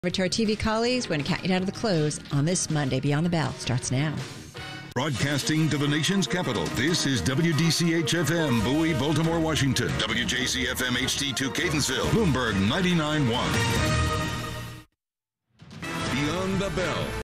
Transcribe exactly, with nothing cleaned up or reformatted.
Over to our T V colleagues, we're going to count you down to the close on this Monday. Beyond the Bell starts now. Broadcasting to the nation's capital, this is W D C H F M, Bowie, Baltimore, Washington. W J Z F M H D two, Catonsville. Bloomberg ninety-nine point one. Beyond the Bell.